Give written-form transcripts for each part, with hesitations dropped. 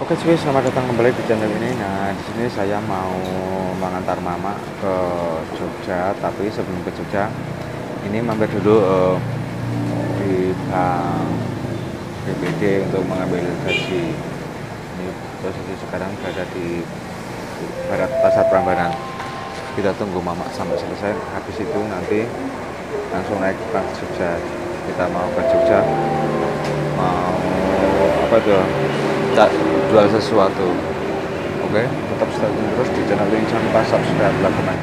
Oke cuy, selamat datang kembali di channel ini. Nah, di sini saya mau mengantar mama ke Jogja, tapi sebelum ke Jogja, ini mampir dulu di bank BPD untuk mengambil gaji. Ini posisi sekarang berada di Barat Pasar Prambanan. Kita tunggu mama sampai selesai. Habis itu nanti langsung naik bank Jogja. Kita mau ke Jogja, mau apa tuh? Jual sesuatu. Oke, tetap stay tune terus di channel ini. Jangan lupa subscribe, like, komen.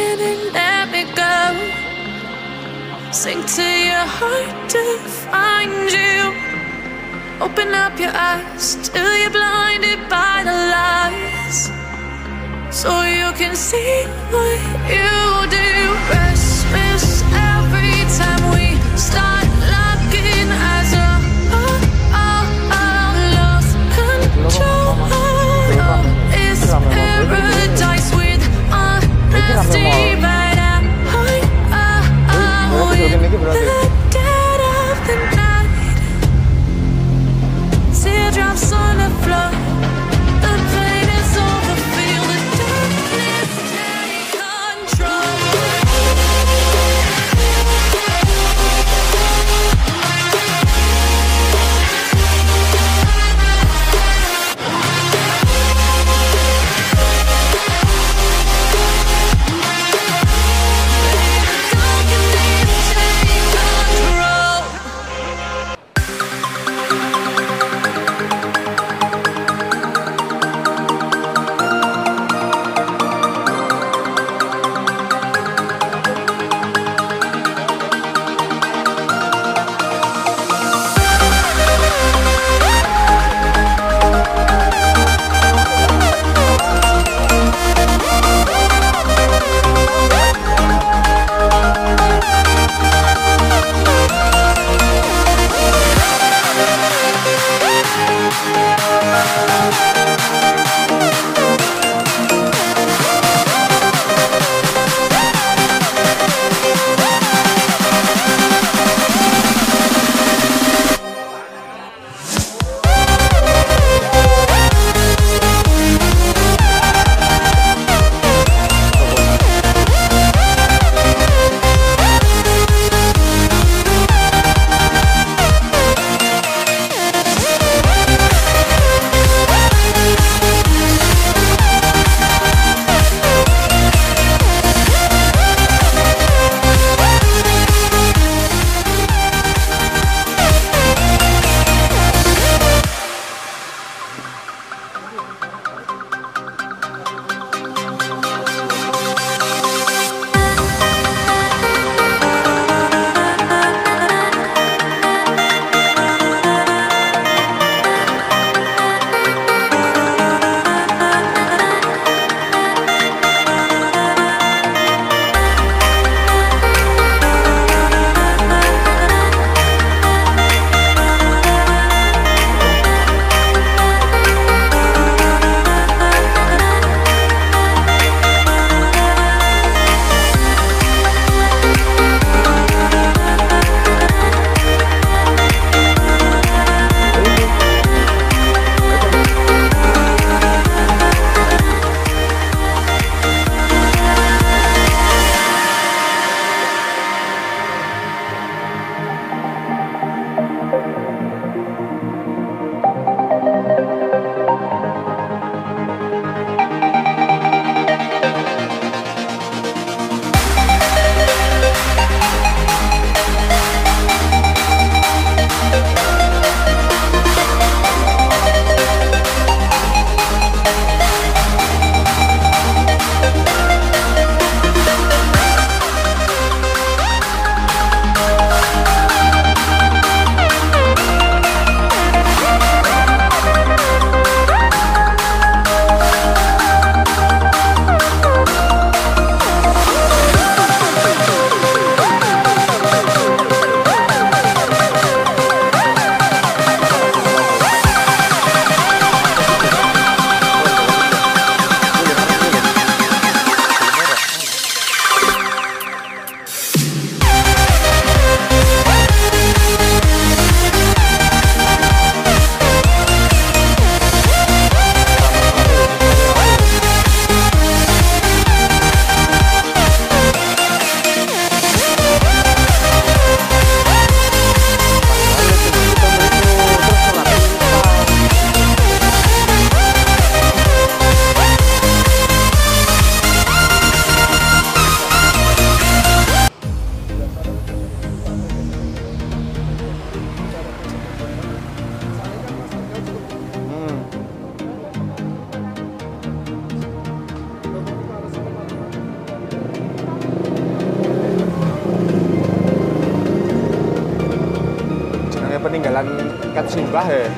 in and let me go. Sink to your heart to find you. Open up your eyes till you're blinded by the lies, so you can see what you do. Restless every time we start locking as a lost control. It's paradise with honesty, but the dead of the night. Teardrops on the floor. The pain is over. Feel the darkness take control. peninggalan Ket Simbah ya.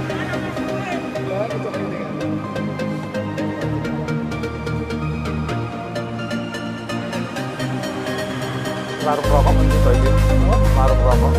Warung rokok mesti to iki. Warung rokok.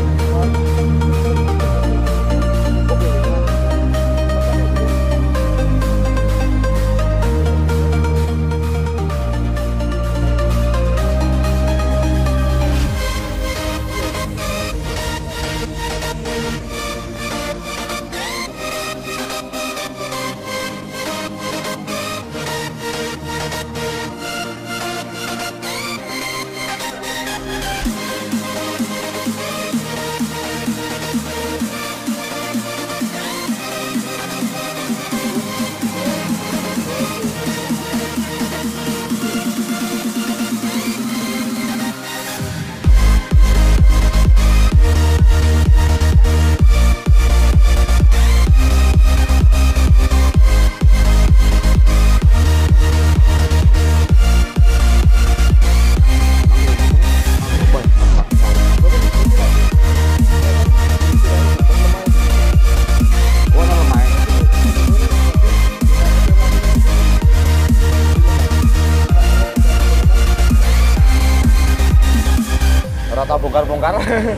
Rata bongkar-bongkar.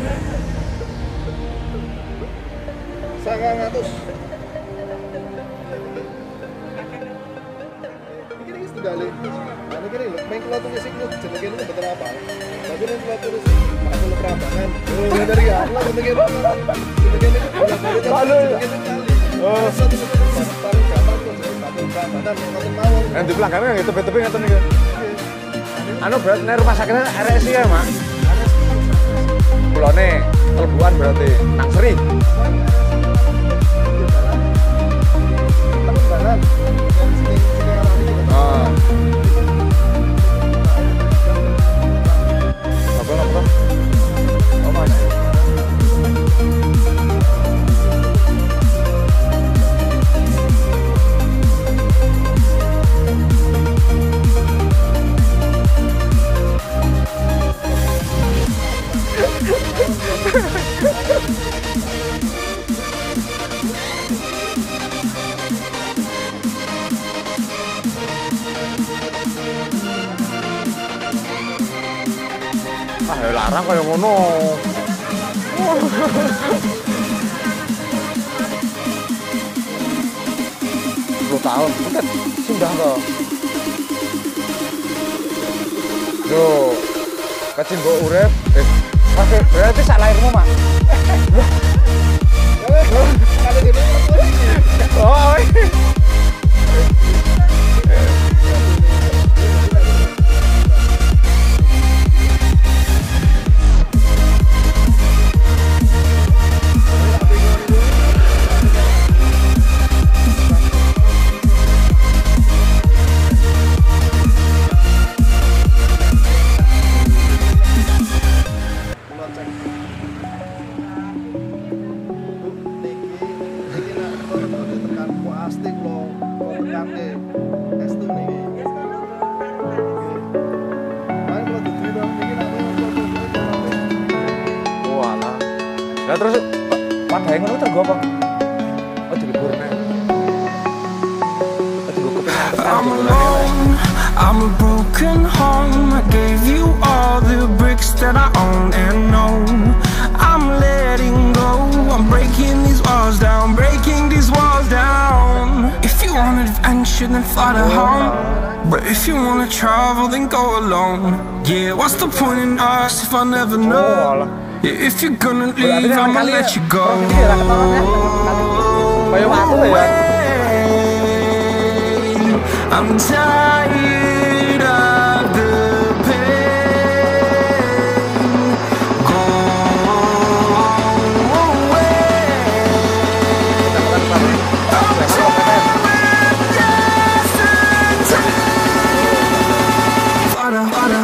Sangat ngatus. Ini segala. Anu kene lho, main kula tulis iku jenenge niku betul apa? Tapi nek kula tulis aku lu perambangan. Oh, bener ya. Lah jenenge niku. Jenenge niku. Halo. Oh, satu paling gampang kok satu perambangan ngoten mawon. Di pelanggan yang tepi-tepi ngoten niku. Anu berarti nek rumah sakitnya RSI ya, Mak? Kulone Telbuan berarti nang Seri. Oh. Apa? Oh, Mas. Ah, larang kaya ngono. 10 tahun, kan sudah kok. Yo, kecil mbok urip, berarti sak lahirmu, Mak. Oh, Lah terus padahal ngono tergo apa? Oh dileburne. I'm a broken home. I gave you all the bricks that I own and know. I'm letting go. I'm breaking these walls down, breaking these walls down. If you want adventure, then fly to home. But if you wanna travel, then go alone. Yeah, what's the point in us if I never know? Yeah, if you're gonna leave, I'ma let you go. I'm tired of the pain. Go away. I'm tired just in time.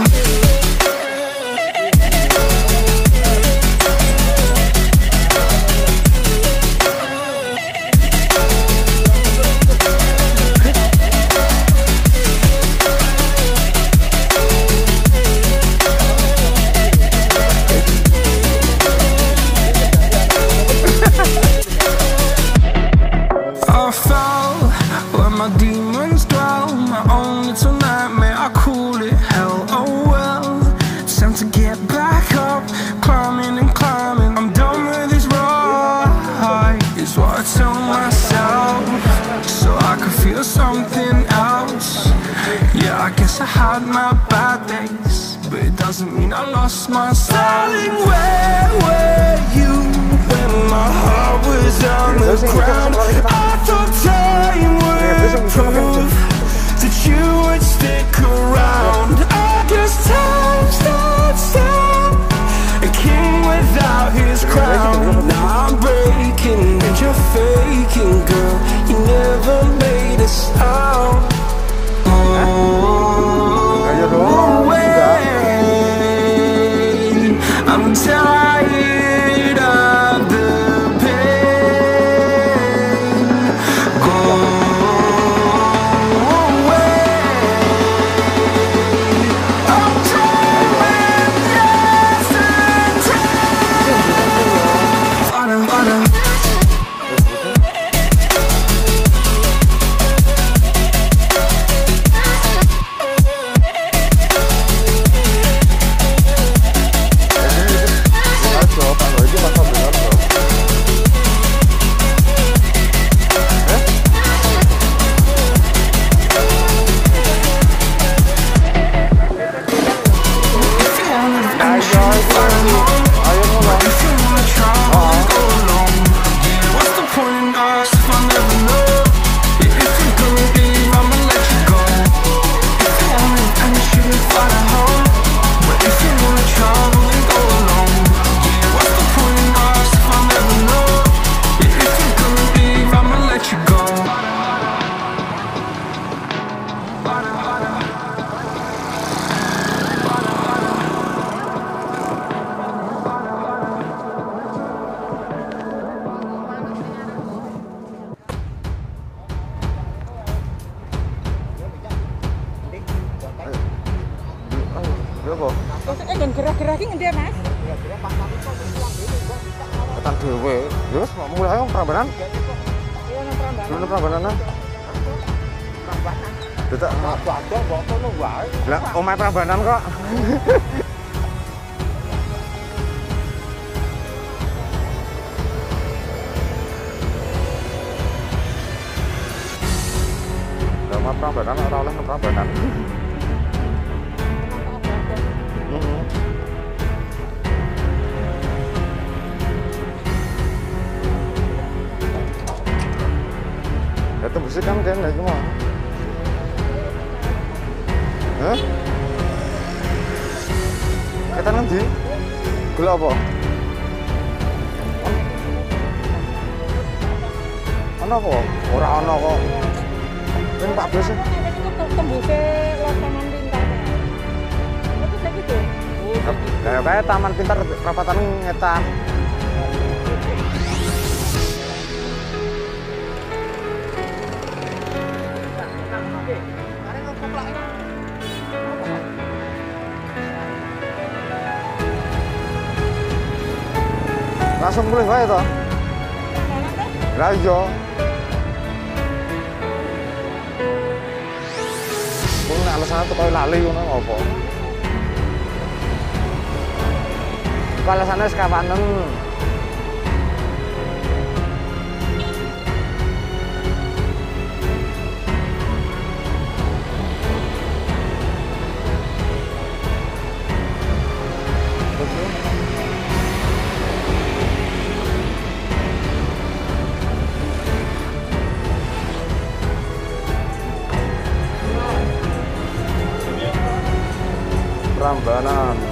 is what I tell myself, so I could feel something else. Yeah, I guess I had my bad days, but it doesn't mean I lost myself. Darling, where were you when my heart was on the ground? I thought time would prove that you would stick around. I guess time starts down, a king without his crown. Now I'm breaking and you're faking, girl. You never made a sound. I'm tired of the pain. Go away. I'm trying yesterday. Dan gerak-gerak ini dia mas. Ketan dewe, terus mulai Prambanan. Iya nang Prambanan. Nang Prambanan. Prambanan. Detak Padha kok ngono wae. lah omahe Prambanan kok. Lah Prambanan ora oleh nang Prambanan. Ya tembusnya kan kene iki mah. Hah? Ketan ngendi? Gula apa? Ana apa? Ora ana kok. Ning Pak Bos. Tembusnya lapangan pintar. Itu saya gitu. Kayak Taman Pintar perapatan ngetan. Langsung mulai wae to. Lah iya. Wong nek alasan kok lali ngono apa? Alasane wis kawanen. Prambanan.